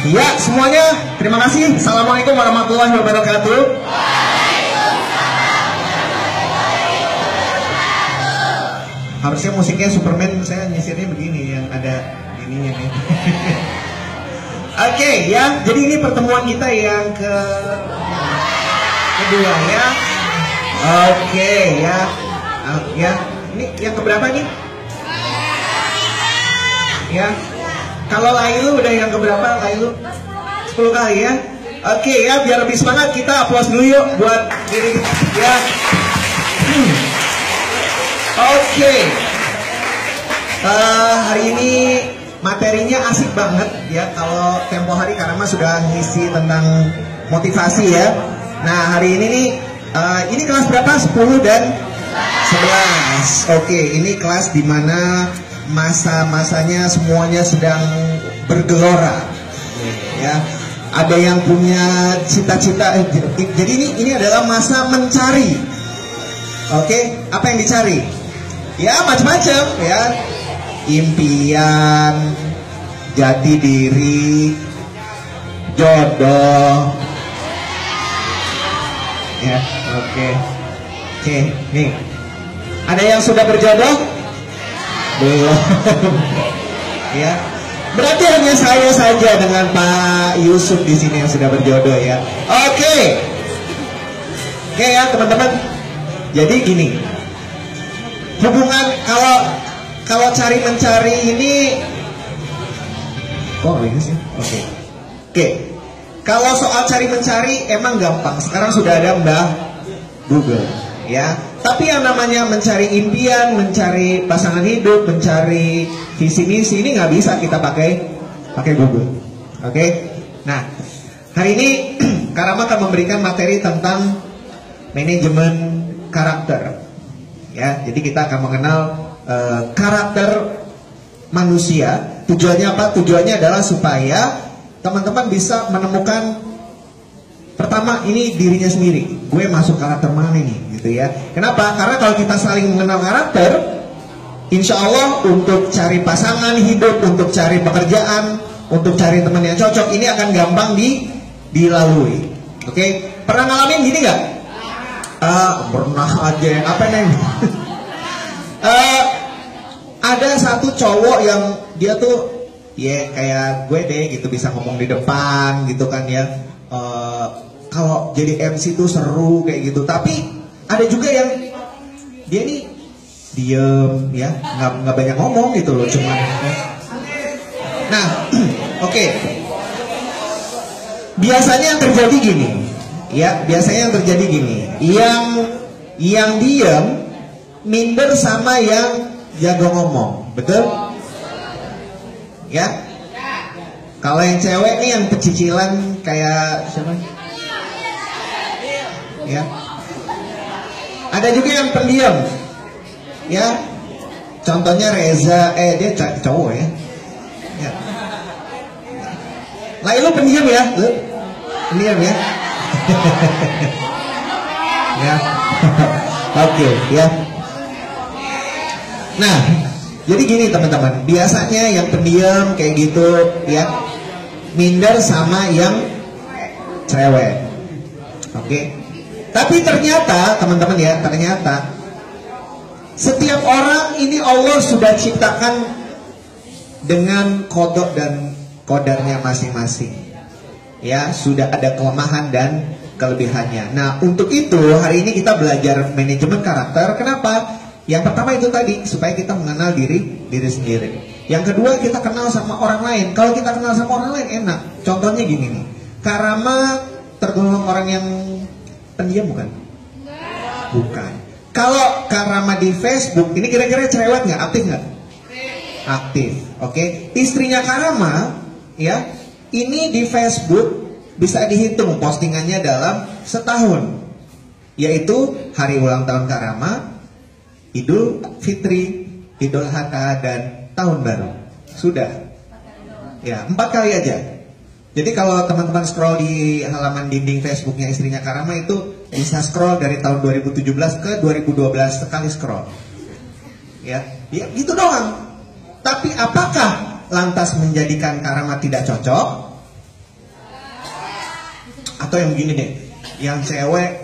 Ya, semuanya terima kasih. Assalamualaikum warahmatullahi wabarakatuh. Harusnya musiknya Superman, saya nyisirnya begini yang ada ininya nih. Oke, ya. Jadi ini pertemuan kita yang kedua ya. Oke, ya. Ya, ini yang keberapa nih? Ya. Kalau Lailu udah yang keberapa? Lailu 10 kali ya. Oke ya, biar lebih semangat kita aplaus dulu yuk buat diri ya. Oke. Hari ini materinya asik banget ya. Kalau tempo hari Karama sudah ngisi tentang motivasi ya. Nah hari ini nih, ini kelas berapa? 10 dan 11. Oke, ini kelas dimana masa-masanya semuanya sedang bergelora ya. Ada yang punya cita-cita, jadi ini adalah masa mencari. Oke, apa yang dicari? Ya macam-macam ya. Impian, jati diri, jodoh ya. Oke, nih ada yang sudah berjodoh? Belum. Ya. Berarti hanya saya saja dengan Pak Yusuf di sini yang sudah berjodoh ya. Oke. Oke ya teman-teman. Jadi gini. Hubungan kalau cari mencari ini ini sih. Oke. Kalau soal cari mencari emang gampang. Sekarang sudah ada Mbak Google ya. Tapi yang namanya mencari impian, mencari pasangan hidup, mencari visi misi ini nggak bisa kita pakai Google. Oke? Nah, hari ini Karama akan memberikan materi tentang manajemen karakter. Ya, jadi kita akan mengenal karakter manusia. Tujuannya apa? Tujuannya adalah supaya teman-teman bisa menemukan pertama ini dirinya sendiri. Gue masuk karakter mana nih? Gitu ya. Kenapa? Karena kalau kita saling mengenal karakter, insya Allah untuk cari pasangan hidup, untuk cari pekerjaan, untuk cari teman yang cocok, ini akan gampang dilalui. Oke? Pernah ngalamin gini nggak? Pernah aja. Apa neng? Ada satu cowok yang dia tuh ya kayak gue deh gitu, bisa ngomong di depan gitu kan ya. Kalau jadi MC tuh seru kayak gitu. Tapi ada juga yang dia nih diem ya, nggak banyak ngomong gitu loh, cuman. Nah, oke. Biasanya yang terjadi gini, ya biasanya yang terjadi gini, yang diem minder sama yang jago ngomong, betul? Ya. Kalau yang cewek nih yang pecicilan kayak siapa? Ya. Ada juga yang pendiam. Ya. Contohnya Reza, dia cowok ya. Ya. Lailu pendiam ya, lu. Pendiam ya. Ya. Oke, ya. Nah, jadi gini teman-teman, biasanya yang pendiam kayak gitu ya, minder sama yang cewek. Oke. Tapi ternyata teman-teman ya, ternyata setiap orang ini Allah sudah ciptakan dengan kodok dan kodarnya masing-masing. Ya, sudah ada kelemahan dan kelebihannya. Nah, untuk itu hari ini kita belajar manajemen karakter. Kenapa? Yang pertama itu tadi, supaya kita mengenal diri sendiri. Yang kedua, kita kenal sama orang lain. Kalau kita kenal sama orang lain enak. Contohnya gini nih. Karama tergolong orang yang pendiam bukan? Bukan. Kalau Karama di Facebook, ini kira-kira cerewet nggak? Aktif nggak? Aktif. Oke. Istrinya Karama, ya, ini di Facebook bisa dihitung postingannya dalam setahun, yaitu hari ulang tahun Karama, Idul Fitri, Idul Adha, dan Tahun Baru. Sudah. Ya, 4 kali aja. Jadi kalau teman-teman scroll di halaman dinding Facebooknya istrinya Karama itu bisa scroll dari tahun 2017 ke 2012 sekali scroll. Ya gitu doang. Tapi apakah lantas menjadikan Karama tidak cocok? Atau yang begini deh, yang cewek